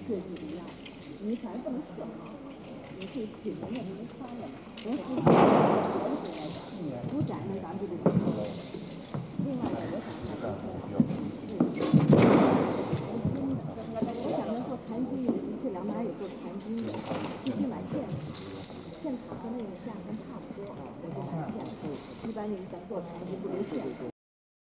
设计一样，你反正不能特好，你可以品人家能穿了，多舒服。来讲，不展呢，咱们就得做。另外呢，我想呢，我想呢做弹机，这两边也做弹机，必须买线，线卡和那个价钱差不多，我就买线。一般你咱做弹机不留线。